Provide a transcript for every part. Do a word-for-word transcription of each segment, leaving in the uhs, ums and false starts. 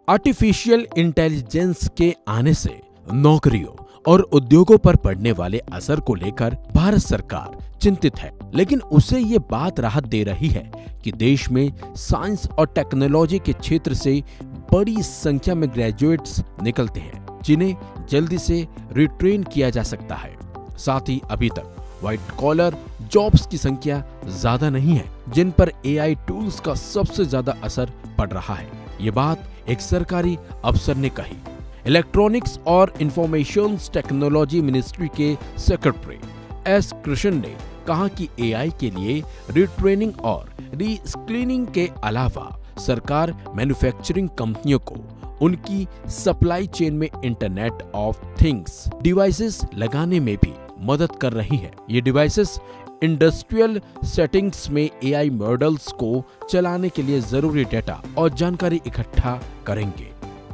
Artificial intelligence के आने से नौकरियों और उद्योगों पर पड़ने वाले असर को लेकर भारत सरकार चिंतित है, लेकिन उसे ये बात राहत दे रही है कि देश में साइंस और टेक्नोलॉजी के क्षेत्र से बड़ी संख्या में ग्रेजुएट्स निकलते हैं, जिन्हें जल्दी से रिट्रेन किया जा सकता है। साथ ही अभी तक व्हाइट कॉलर जॉब्स की संख्या ज्यादा नहीं है, जिन पर एआई टूल्स का सबसे ज्यादा असर पड़ रहा है। ये बात एक सरकारी अफसर ने कही। इलेक्ट्रॉनिक्स और इंफॉर्मेशन टेक्नोलॉजी मिनिस्ट्री के सेक्रेटरी एस कृष्ण ने कहा कि एआई के लिए रिट्रेनिंग और रीस्किलिंग के अलावा सरकार मैन्युफैक्चरिंग कंपनियों को उनकी सप्लाई चेन में इंटरनेट ऑफ थिंग्स डिवाइसेस लगाने में भी मदद कर रही है। ये डिवाइसेस इंडस्ट्रियल सेटिंग्स में एआई मॉडल्स को चलाने के लिए जरूरी डेटा और जानकारी इकट्ठा करेंगे।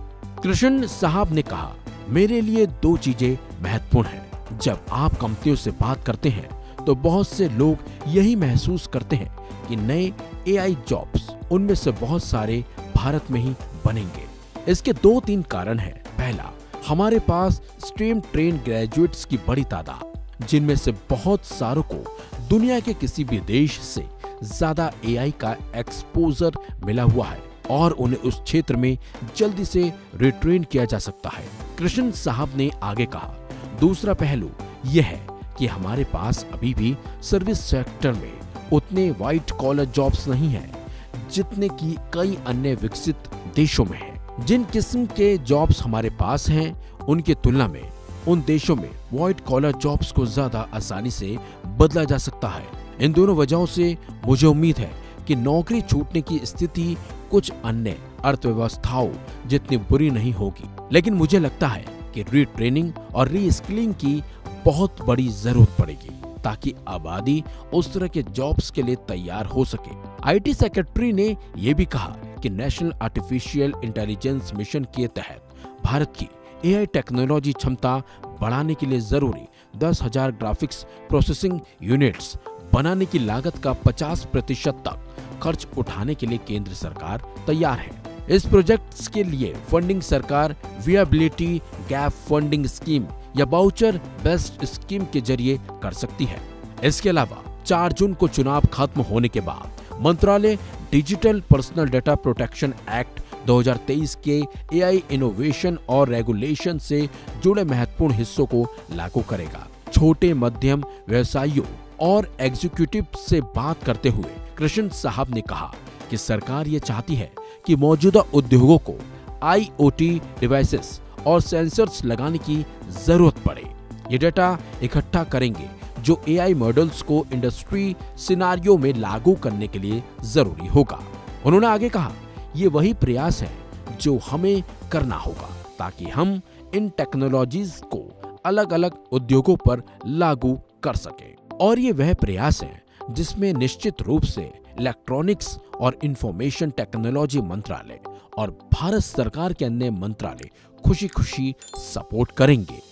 कृष्ण साहब ने कहा, मेरे लिए दो चीजें महत्वपूर्ण हैं। जब आप कंपनियों से बात करते हैं तो बहुत से लोग यही महसूस करते हैं कि नए एआई जॉब्स उनमें से बहुत सारे भारत में ही बनेंगे। इसके दो तीन कारण हैं। पहला, हमारे पास स्ट्रीम ट्रेन ग्रेजुएट्स की बड़ी तादाद, जिनमें से बहुत सारों को दुनिया के किसी भी देश से ज्यादा एआई का एक्सपोजर मिला हुआ है और उन्हें उस क्षेत्र में जल्दी से रिट्रेन किया जा सकता है। कृष्ण साहब ने आगे कहा, दूसरा पहलू यह है कि हमारे पास अभी भी सर्विस सेक्टर में उतने व्हाइट कॉलर जॉब्स नहीं हैं जितने कि कई अन्य विकसित देशों में हैं। जिन किस्म के जॉब्स हमारे पास हैं उनकी तुलना में उन देशों में व्हाइट कॉलर जॉब्स को ज्यादा आसानी से बदला जा सकता है। इन दोनों वजहों से मुझे उम्मीद है कि नौकरी छूटने की स्थिति कुछ अन्य अर्थव्यवस्थाओं जितनी बुरी नहीं होगी, लेकिन मुझे लगता है कि रीट्रेनिंग और रीस्किलिंग की बहुत बड़ी जरूरत पड़ेगी ताकि आबादी उस तरह के जॉब्स के लिए तैयार हो सके। आईटी सेक्रेटरी ने यह भी कहा कि नेशनल आर्टिफिशियल इंटेलिजेंस मिशन के तहत भारत की एआई टेक्नोलॉजी क्षमता बढ़ाने के लिए जरूरी दस हजार ग्राफिक्स प्रोसेसिंग यूनिट्स बनाने की लागत का पचास प्रतिशत तक खर्च उठाने के लिए केंद्र सरकार तैयार है। इस प्रोजेक्ट्स के लिए फंडिंग सरकार विएबिलिटी गैप फंडिंग स्कीम या बाउचर बेस्ड स्कीम के जरिए कर सकती है। इसके अलावा चार जून को चुनाव खत्म होने के बाद मंत्रालय digital personal data protection act दो हज़ार तेईस के एआई इनोवेशन और रेगुलेशन से जुड़े महत्वपूर्ण हिस्सों को लागू करेगा। छोटे मध्यम व्यवसायियों और एग्जीक्यूटिव से बात करते हुए कृष्ण साहब ने कहा कि सरकार ये चाहती है कि मौजूदा उद्योगों को आईओटी डिवाइसेस और सेंसर्स लगाने की जरूरत पड़े। ये डेटा इकट्ठा करेंगे जो एआई मॉडल्स को इंडस्ट्री सिनारियो में लागू करने के लिए जरूरी होगा। उन्होंने आगे कहा, ये वही प्रयास है जो हमें करना होगा ताकि हम इन टेक्नोलॉजीज को अलग अलग उद्योगों पर लागू कर सकें। और ये वह प्रयास है जिसमें निश्चित रूप से इलेक्ट्रॉनिक्स और इंफॉर्मेशन टेक्नोलॉजी मंत्रालय और भारत सरकार के अन्य मंत्रालय खुशी खुशी सपोर्ट करेंगे।